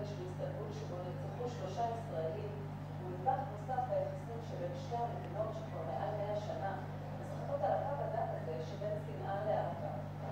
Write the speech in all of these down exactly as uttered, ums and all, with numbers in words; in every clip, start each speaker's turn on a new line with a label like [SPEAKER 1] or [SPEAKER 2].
[SPEAKER 1] בכביש באיסטנבול שבו נרצחו שלושה ישראלים הוא נדבך נוסף ביחסים שבין שתי המדינות שכבר מעל מאה שנה משחקות על הקו הדק הזה שבין שנאה לאהבה.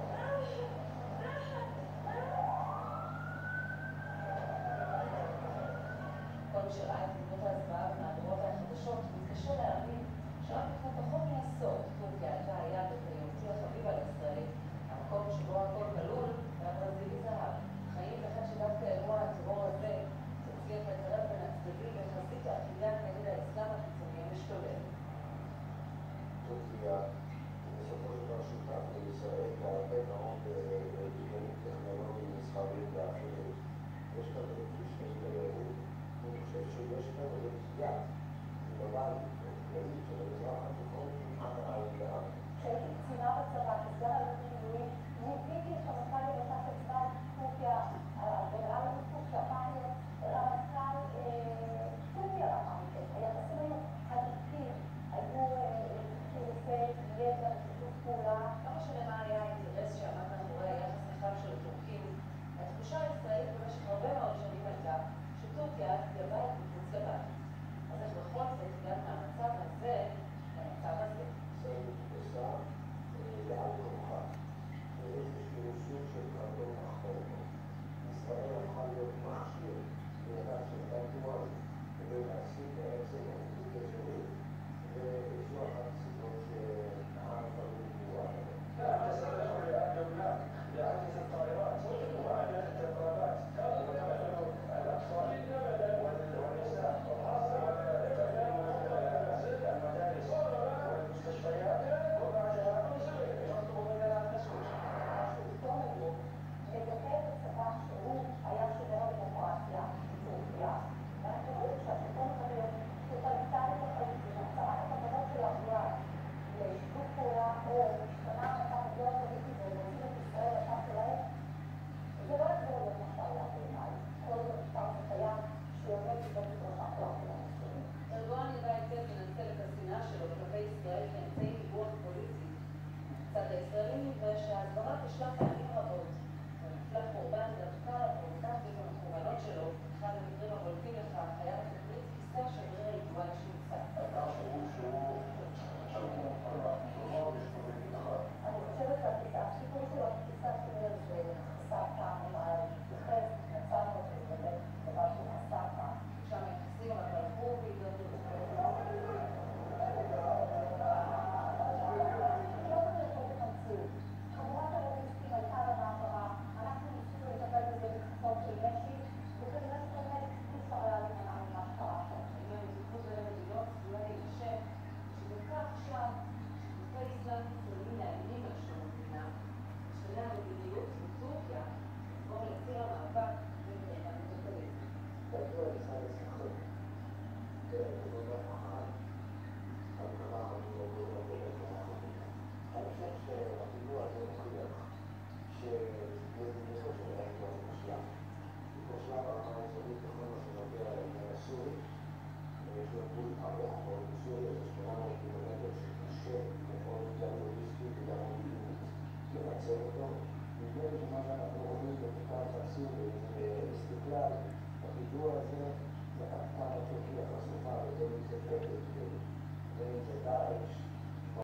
[SPEAKER 1] כל מי שראה את תמונות ההצבעה במהדורות החדשות מתקשה להאמין שרק לפני פחות מעשור טורקיה הייתה היעד התיירותי החביב על ישראל, המקום שבו הכל כלול והברזילי זהב. חיים לכך שדווקא אירוע הטרור הזה תצליח לקרב בין הצדדים וחזית האחידה נגד האסלאם הקיצוני המשתולל.
[SPEAKER 2] טורקיה בסופו של דבר שותף לישראל בהרבה מאוד בניינים טכנולוגיים, מסחריים ואחרים. יש כאן רגיש של תיירות, אני חושב שיש כאן רגיעה גלובלית וכללית של המזרח התיכון כמעט על גב.
[SPEAKER 3] כשהייתי קצינה בצבא, כסגן אלוף במילואים, ניוויתי את רמטכ"ל יבשת הצבא טורקיה, הגנרל טורקיה פיילוט, רמטכ"ל טורקיה לאחר מכן. היחסים היו הדוקים, היו חילופי ידע ושיתוף פעולה.
[SPEAKER 1] לא משנה מה היה האינטרס שעמד מאחורי היחס נחב של הטורקים, התחושה הישראלית במשך הרבה מאוד שנים הייתה שטורקיה היא הבית מחוץ לבית. אז איך בכל זאת גם מהמצב הזה למצב הזה?
[SPEAKER 2] ישראל נכנסה לעל כורחה, איזשהו סוג של קרדום אחור. ישראל הפכה להיות מכשיר לידה של דייטואן כדי להשיג בעצם עובדות אזורית, וזו אחת הסיבות שהעם הפלסטיני מובא עליהם.
[SPEAKER 4] لعجز الطائرات ومعاناة الطلبات كانوا يتمثلوا الأطفال والنساء وخاصة المدارس والمستشفيات وما جاء يطلب مننا أن نسكت.
[SPEAKER 3] לדבר בצבא שהוא היה שומר הדמוקרטיה בטורקיה, ואנחנו רואים שהשלטון הזה טוטליטרי לחלוטין, הצהרת הכוונות של ארדואן לשיתוף פעולה או משתנה המצב הגדול הפוליטי ומוצאים את ישראל לצד שלהם, זה לא יחזור להיות משטר בעיניי. כל עוד המשטר זה קיים שעומד בבית מדרשה כוח של המסורים.
[SPEAKER 1] ארדואן ידע היטב לנצל את השנאה שלו כלפי ישראל כאמצעי דיווח פוליטי. מצד הישראלים נראה שההסברה תשלח פעמים רבות. ונפלח קורבן דווקא לפרובוקציות המכוונות שלו, אחד המקרים הבולטים לכך היה בתוכנית כיסא השגריר הידועה שנמצא.
[SPEAKER 3] אני חושבת